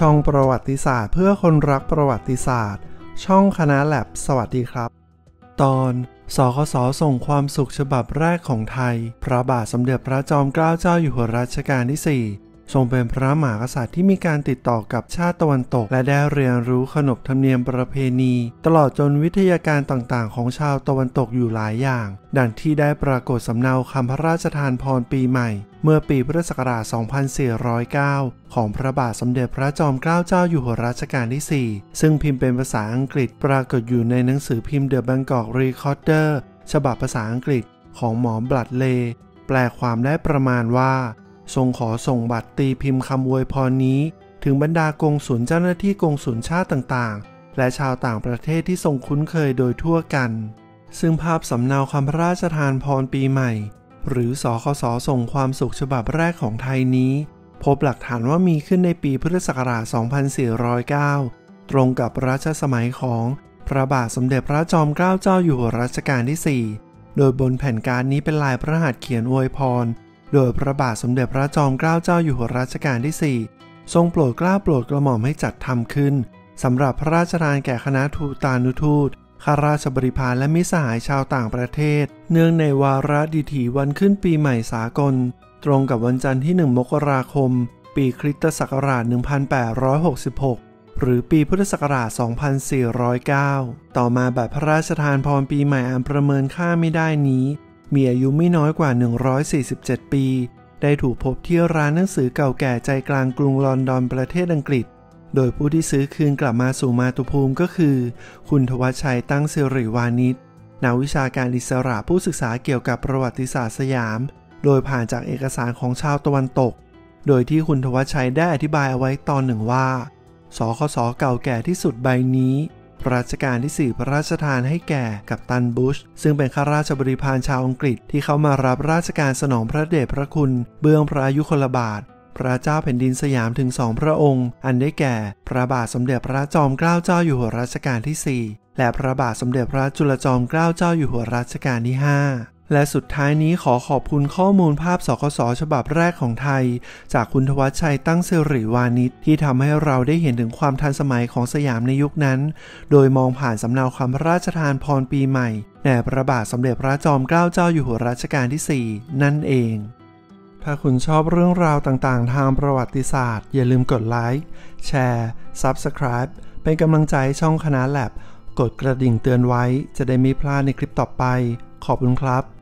ช่องประวัติศาสตร์เพื่อคนรักประวัติศาสตร์ช่องคณะแลบสวัสดีครับตอนสคส.ส่งความสุขฉบับแรกของไทยพระบาทสมเด็จพระจอมเกล้าเจ้าอยู่หัวรัชกาลที่ 4ทรงเป็นพระมหากษัตริย์ที่มีการติดต่อกับชาติตะวันตกและได้เรียนรู้ขนบธรรมเนียมประเพณีตลอดจนวิทยาการต่างๆของชาวตะวันตกอยู่หลายอย่างดังที่ได้ปรากฏสำเนาคำพระราชทานพรปีใหม่เมื่อปีพุทธศักราช 2409 ของพระบาทสมเด็จพระจอมเกล้าเจ้าอยู่หัวรัชกาลที่ 4ซึ่งพิมพ์เป็นภาษาอังกฤษปรากฏอยู่ในหนังสือพิมพ์ The Bangkok Recorder ฉบับภาษาอังกฤษของหมอบลัดเลย์แปลความได้ประมาณว่าทรงขอส่งบัตรตีพิมพ์คำอวยพรนี้ถึงบรรดากงสุลเจ้าหน้าที่กงสุลชาติต่างๆและชาวต่างประเทศที่ทรงคุ้นเคยโดยทั่วกันซึ่งภาพสำเนาคำพระราชทานพรปีใหม่หรือสคส.ส่งความสุขฉบับแรกของไทยนี้พบหลักฐานว่ามีขึ้นในปีพุทธศักราช 2409 ตรงกับรัชสมัยของพระบาทสมเด็จพระจอมเกล้าเจ้าอยู่หัวรัชกาลที่ 4โดยบนแผ่นการ์ดนี้เป็นลายพระหัตถ์เขียนอวยพรโดยพระบาทสมเด็จพระจอมเกล้าเจ้าอยู่หัวรัชกาลที่ 4ทรงโปรดเกล้าโปรดกระหม่อมให้จัดทำขึ้นสำหรับพระราชทานแก่คณะทูตานุทูตข้าราชบริพารและมิตรสหายชาวต่างประเทศเนื่องในวาระดิถีวันขึ้นปีใหม่สากลตรงกับวันจันทร์ที่ 1 มกราคมปีคริสตศักราช 1866 หรือปีพุทธศักราช 2409 ต่อมาบัตรพระราชทานพรปีใหม่อันประเมินค่าไม่ได้นี้มีอายุไม่น้อยกว่า 147 ปีได้ถูกพบที่ร้านหนังสือเก่าแก่ใจกลางกรุงลอนดอนประเทศอังกฤษโดยผู้ที่ซื้อคืนกลับมาสู่มาตุภูมิก็คือคุณทวัชชัยตั้งสิริวานิชนักวิชาการอิสระผู้ศึกษาเกี่ยวกับประวัติศาสตร์สยามโดยผ่านจากเอกสารของชาวตะวันตกโดยที่คุณทวัชชัยได้อธิบายเอาไว้ตอนหนึ่งว่าสคส.เก่าแก่ที่สุดใบนี้รัชกาลที่ 4 พระราชทานให้แก่กัปตันบุชซึ่งเป็นข้าราชบริพารชาวอังกฤษที่เขามารับราชการสนองพระเดชพระคุณเบื้องพระยุคลบาทพระเจ้าแผ่นดินสยามถึง2 พระองค์อันได้แก่พระบาทสมเด็จพระจอมเกล้าเจ้าอยู่หัวรัชกาลที่ 4และพระบาทสมเด็จพระจุลจอมเกล้าเจ้าอยู่หัวรัชกาลที่ 5และสุดท้ายนี้ขอขอบคุณข้อมูลภาพสคส.ฉบับแรกของไทยจากคุณทวัชชัยตั้งสิริวานิชที่ทำให้เราได้เห็นถึงความทันสมัยของสยามในยุคนั้นโดยมองผ่านสำเนาคำพระราชทานพรปีใหม่แด่พระบาทสมเด็จพระจอมเกล้าเจ้าอยู่หัวรัชกาลที่ 4นั่นเองถ้าคุณชอบเรื่องราวต่างๆทางประวัติศาสตร์อย่าลืมกดไลค์แชร์ Subscribe เป็นกำลังใจช่องคณะแลบกดกระดิ่งเตือนไว้จะได้ไม่พลาดในคลิปต่อไปขอบคุณครับ